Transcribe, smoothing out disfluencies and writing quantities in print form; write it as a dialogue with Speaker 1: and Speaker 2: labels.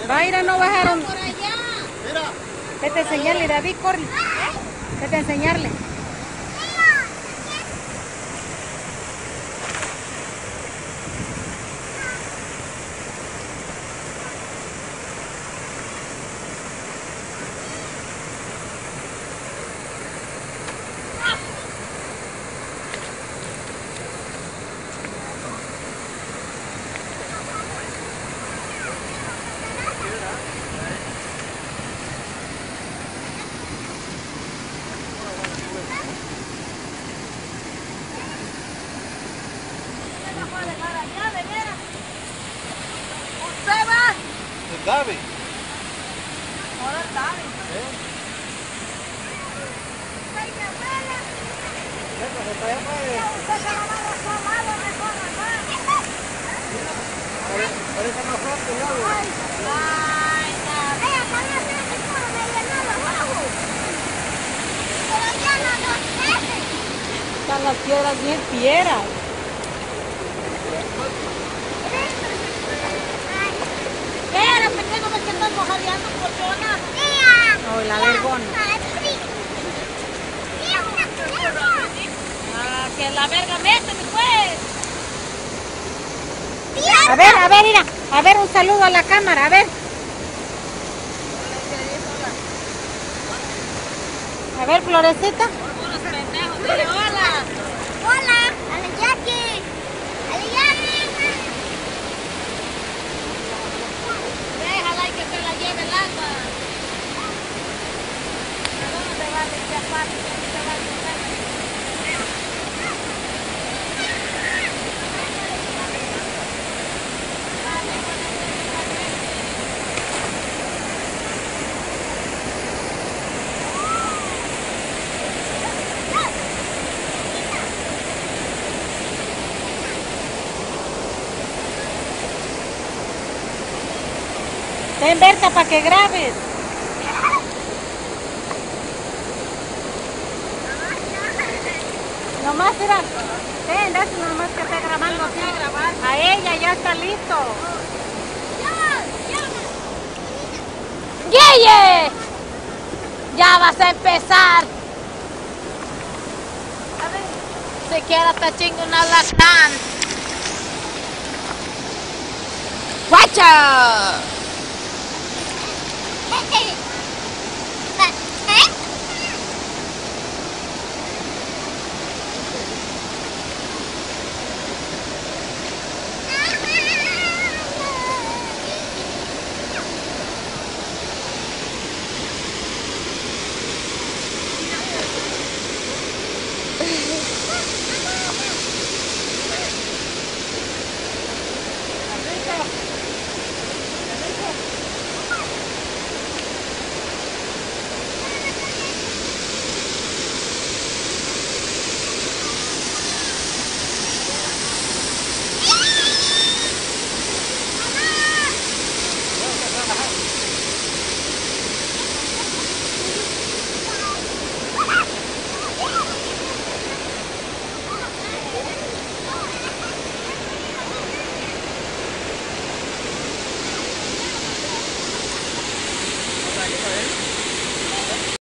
Speaker 1: Vaira, no bajaron.
Speaker 2: Por allá.
Speaker 3: Mira.
Speaker 1: Vete a enseñarle, David, corre. Vete a enseñarle.
Speaker 2: ¿Usted va?
Speaker 3: El David.
Speaker 2: Ahora David. Usted se lo va a desarmar, no me corra más.
Speaker 3: Parece más fuerte el agua.
Speaker 2: Ay, vea, para hacer ese coro me llenó los ojos. Pero ya no los peces.
Speaker 1: Están las piedras bien fieras.
Speaker 2: Espera, pequeño, ves que estamos jadeando por zona.
Speaker 1: Oh, la vergona.
Speaker 2: Ah, que la verga méteme, pues.
Speaker 1: A ver, mira. A ver, un saludo a la cámara, a ver. A ver, Florecita.
Speaker 2: Unos pendejos, dile hola. Hola, a la Jackie. A la Jackie. Déjala y que se la lleve el agua. ¿A dónde se va a limpiar parte? ¿Dónde se va a limpiar?
Speaker 1: Ven, Berta, para que grabes. Nomás, mira. Ven, das nomás que esté grabando así. A ella ya está listo.
Speaker 2: ¡Guille! Ya vas a empezar. Siquiera está chingo una lactán. ¡Guacha!